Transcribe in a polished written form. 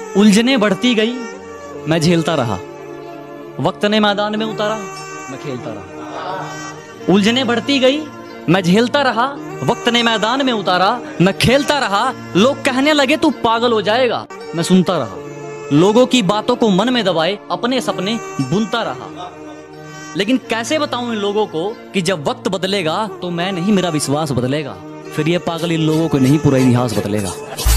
उलझने बढ़ती गई, मैं झेलता रहा। वक्त ने मैदान में उतारा, मैं खेलता रहा। उलझने बढ़ती गई, मैं झेलता रहा। वक्त ने मैदान में उतारा, मैं खेलता रहा। लोग कहने लगे तू पागल हो जाएगा, मैं सुनता रहा। लोगों की बातों को मन में दबाए अपने सपने बुनता रहा। लेकिन कैसे बताऊं इन लोगों को कि जब वक्त बदलेगा तो मैं नहीं, मेरा विश्वास बदलेगा। फिर ये पागल इन लोगों को नहीं, पूरा इतिहास बदलेगा।